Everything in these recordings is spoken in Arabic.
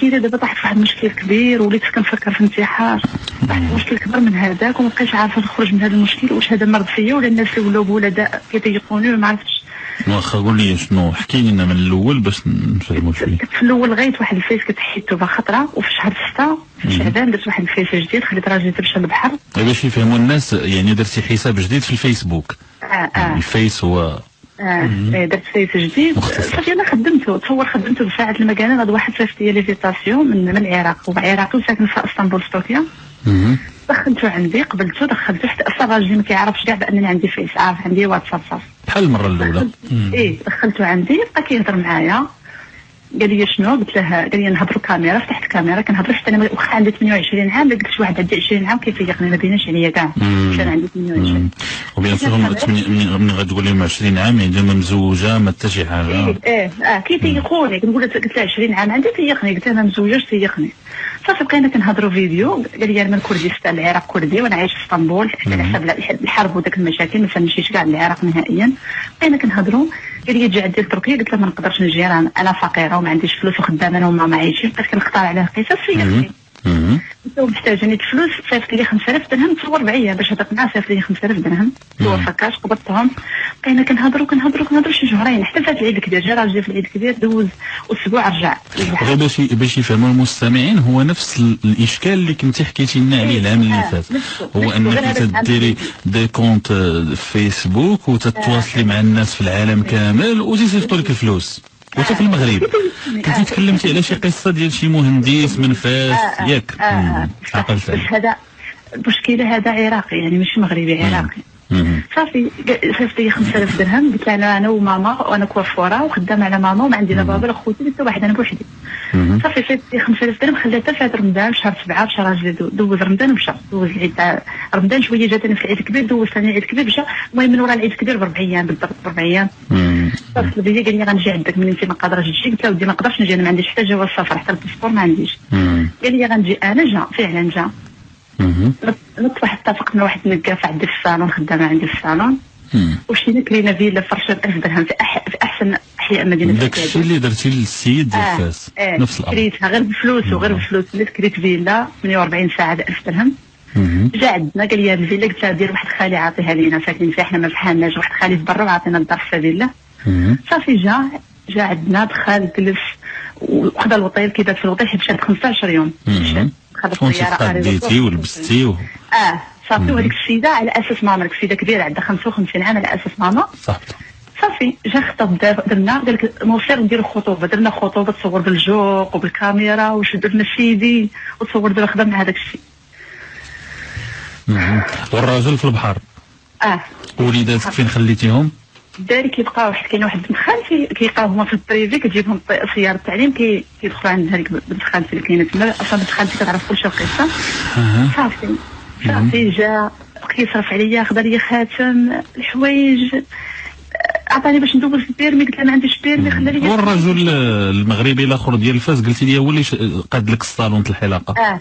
المشكله دابا طاحت في واحد المشكل كبير، وليت كنفكر في انتحار. طاحت في مشكل كبر من هذاك، وما بقيتش عارفه نخرج من هذا المشكل. واش هذا مرض فيا ولا الناس اللي ولاو بولداء كيضيقوني؟ ما عرفتش. واخا قول لي شنو، احكي لنا من الاول باش نفهموا شويه. في الاول لغيت واحد الفيس كنت حيدته بخطره، وفي شهر 6 في شعبان درت واحد الفيس جديد، خليت راجلي تمشى للبحر باش يفهموا الناس. يعني درتي حساب جديد في الفيسبوك؟ الفيس هو درت فيس جديد صافي. انا خدمته، تصور خدمته بساعه المكان. غاد واحد صيفط لي ليفيتاسيون من العراق، هو عراقي وساكن في اسطنبول ستوكيا. دخلته عندي، قبلته دخلته حتى اصلا راجلي ما كيعرفش كاع بانني عندي فيس، عارف عندي واتساب صافي بحال المره الاولى. دخلته عندي، بقى كيهضر معايا. قال لي شنو؟ قلت له، قال لي نهضروا كاميرا. فتحت الكاميرا كنهضر حتى انا واخا عندي 28 عام، قلت شي واحد عندي 20 عام كيفيقني، ما بيناش عليا كاع انا عندي 28. وبيان سور من غتقول لهم 20 عام يعني ما مزوجه ما حتى شي حاجه. كيتيقوني. قلت له 20 عام عندي، تيقني. قلت له ما مزوجاش، تيقني. صافي بقينا كنهضروا فيديو. قال لي انا من كردستان، العراق كردي وانا عايش في اسطنبول، على حسب الحرب وداك المشاكل ما فهمتيش كاع العراق نهائيا. بقينا كنهضروا. قال لي تجي عندي لتركيا، قلت له ما نقدرش نجي، انا فقيره وما عنديش فلوس وخدامه انا وماما عايشين. بقيت كنختار عليه قصص فيا. قلت له محتاجاني الفلوس، صيفط لي 5000 درهم تصور معايا باش هضرت معاه. صيفط لي 5000 درهم توفاكاش، قبضتهم. بقينا كنهضروا شي شهرين حتى فات العيد الكبير. جا راجلي في العيد الكبير، دوز اسبوع رجع. غير باش يفهموا المستمعين، هو نفس الاشكال اللي كنتي حكيتي لنا عليه العام اللي فات، هو انك تديري دي كونت فيسبوك وتتواصلي مع الناس في العالم كامل وتيصيفطوا لك الفلوس. وانت في المغرب كنتي تكلمتي على شي قصه ديال شي مهندس من فاس ياك؟ عقلت بس هذا المشكله، هذا عراقي يعني ماشي مغربي، عراقي. صافي صيفط لي 5000 درهم. قلت له انا وماما، وانا كوافوره وخدامه على ماما وما عندي لا بابا لا خوتي، قلت له واحد انا بوحدي. صافي صيفط لي 5000 درهم. خليتها فات رمضان شهر 7 في شهر راجلي دوز رمضان ومشى. دوز العيد تاع رمضان شويه، جاتني في العيد الكبير، دوز ثاني العيد الكبير مشى. المهم من ورا العيد الكبير ب4 ايام بالضبط، ب4 ايام اتصل بيا قال لي غنجي عندك من انت ما قادراش تجي. قلت له ودي ما نقدرش نجي، انا ما عنديش حتى جواز سفر حتى الباسبور ما عنديش. قال لي غنجي انا. جا فعلا جا. واحد اتفقت مع واحد النقافه عندي في الصالون، خدامه عندي في الصالون، ومشينا كلينا فيلا فرشه ب1000 درهم في احسن احياء مدينه داك الشيء اللي درتي للسيد ديال فاس. نفس الامر كريتها غير بفلوس وغير بفلوس. كريت فيلا 48 ساعه ب1000 درهم. جا عندنا قال لي هذه الفيلا، قلت له دير واحد خالي عاطيها لينا ساكنين فيها حنا ما بحالناش، واحد خالي في برا وعطينا الدار في فيلا. صافي جا عندنا دخل جلس وخذا الوطيل، كيبات في الوطيل حيت مشات 15 يوم. خذا الطياره ديتي ولبستي صافي. وهذيك السيده على اساس ماما، ديك السيده كبيره عندها 55 عام، على اساس ماما صافي. جا خطب درنا، قال لك موسير نديرو خطوبه. درنا خطوبه، تصور بالجوق وبالكاميرا وشدو لنا السيدي وتصور دابا خدم مع هذاك الشيء. والراجل في البحر. وليداتك فين خليتيهم؟ داري كيبقاو حيت كاين واحد بنت خالتي كيبقاو هما في البريفي، كتجيبهم سياره التعليم، كيدخلوا عند هذيك بنت خالتي اللي كاينه تما. اصلا بنت خالتي كتعرف كلشي القصه. صافي جا كيصرف عليا، خدا لي خاتم، الحوايج، عطاني باش ندوز البيرمي. قلت له ما عنديش بيرمي، خلى لي. والرجل المغربي الاخر ديال فاس قلتي لي هو اللي قاد لك الصالون الحلاقه.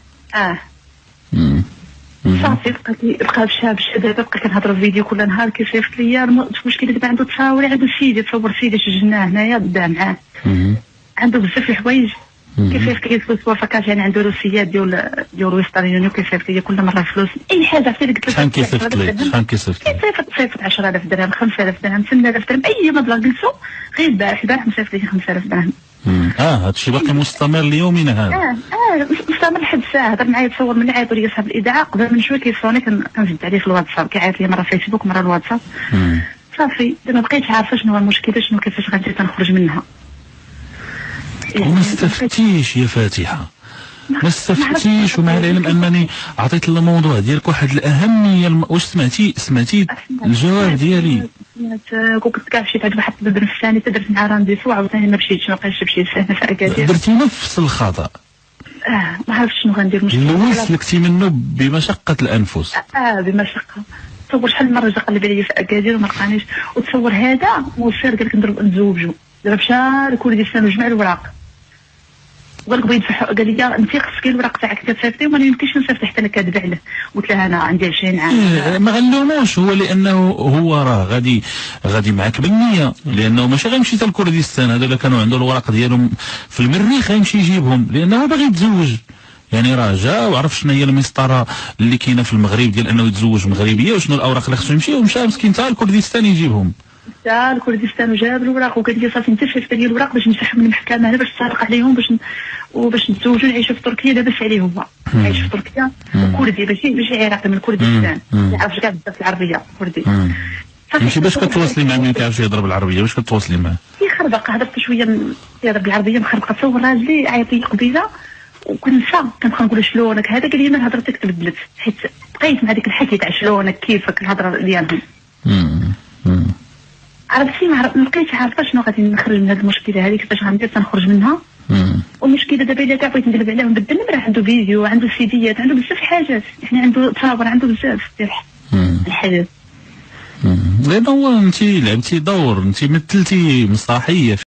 صافي بقى بشاب دابا بقى كنهضر فيديو كل نهار كيصيفط ليا. المشكله دابا عنده تصاوري، عنده سيدي تصور سيدي سجلناه هنايا بدا معاه، عنده بزاف الحوايج. كيصيفط لي فلوس وفاكاش، يعني عنده روسيات ديال ويسترن يونيون، كيصيفط لي كل مره فلوس اي حاجه. عرفتي اللي قلت لك شحال كيصيفط لي؟ كيصيفط 10000 درهم 5000 درهم 8000 درهم اي مبلغ قلتو. غير البارح مصيفط لي 5000 درهم. هادشي باقي مستمر ليومنا هذا. مستمر لحد الساعه. هضر معايا، تصور مني عيطوا لي صاحب الاذاعه قبل من شويه كيصوني، كنزد عليه في الواتساب، كيعيط لي مره فيسبوك مره الواتساب. صافي ما بقيتش عارفه شنو هو المشكله، شنو كيفاش غادي تنخرج منها. وما استفتيش يا فاتحه، ما استفتيش. ومع العلم انني عطيت الموضوع ديالك واحد الاهميه. واش سمعتي الجواب ديالي؟ كنت كاع مشيت عند واحد البنت الثاني، درت معاه رانديفو وعاوتاني ما مشيتش، ما بقيتش نمشي هنا في اكادير. درتي نفس الخطا. ما عرفتش شنو غندير. الاول سلكتي منه بمشقه الانفس. بمشقه. تصور شحال من مره جا قلب عليا في اكادير وما لقانيش. وتصور هذا موسير قال لك نضرب نزوجو، دابا مشى لكردستان وجمع الوراق. وقال لك بغيت نصحو، قال لي انت خصك الوراق تاعك كتصيفطي وما يمكنش نصيفط حتى انا كاذبه عليه. قلت له انا عندي 20 عام. ما غنلوموش هو، لانه هو راه غادي معاك بالنيه، لانه ماشي غيمشي حتى لكردستان. هذا اللي كانوا عنده الوراق ديالهم في المريخ غيمشي يجيبهم، لانه باغي يتزوج. يعني راه جا وعرف شنو هي المسطره اللي كاينه في المغرب ديال انه يتزوج مغربيه، وشنو الاوراق اللي خصو يمشي، ومشى مسكين حتى لكردستان يجيبهم. حتى لكردستان وجاب الوراق وقال لي صافي انت صيفط لي الوراق باش نسحب من المحكمه هنا، باش تصادق عليهم، باش نتزوجوا نعيشوا في تركيا. لاباس عليه هو عايش في تركيا وكردي، ماشي عراقي من كردستان، ما يعرفش كاع بزاف العربيه كردي. ماشي باش كتواصلي مع من كيعرفش يهضر بالعربيه، باش كتواصلي معاه؟ يخربق، هضرت شويه يهضر بالعربيه مخربقه. تصور راجلي عيط لي قبيله وكنسى، كنبقى نقول شلونك هذا، قال لي ما هضرتك تبدلت، حيت بقيت مع ديك الحكي تاع شلونك كيفك الهضره ديالهم. عرفتي ما بقيتش عارفه شنو غادي نخرج من هذه المشكله هذه، كيفاش غندير تنخرج منها. والمشكله دابا الا كاع بغيت نقلب عليه ونبدل، راه عنده فيديو، عنده سيديات، عنده بزاف الحاجات، يعني عنده تصاور، عنده بزاف ديال الحاجات. لأنه هو انت لعبتي دور، انت مثلتي مسرحيه